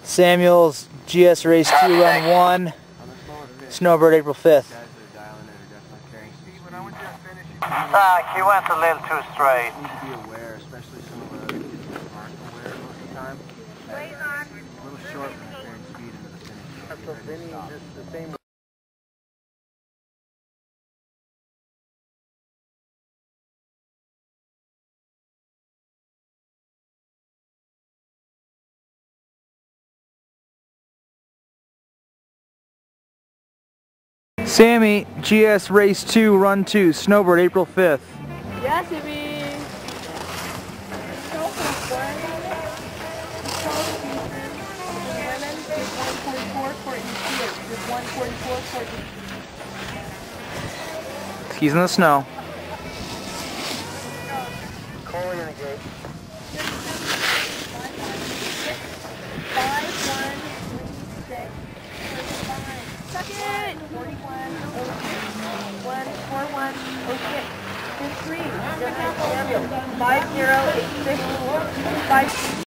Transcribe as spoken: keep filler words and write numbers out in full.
Samuel's G S Race two Run one, Snowbird, April fifth. Zach, he went a little too straight. Need to be aware, especially some of the other kids that aren't aware most of the time. A little short when they're carrying speed into the finish. That's what Vinny, just the same. Sammy, G S Race two Run two, Snowbird, April fifth. Yes, Sammy. He's in the snow. Coley in the gate. Second. forty-one, one, four, one, oh, six. Two, three. Five, zero, eight, six. Five.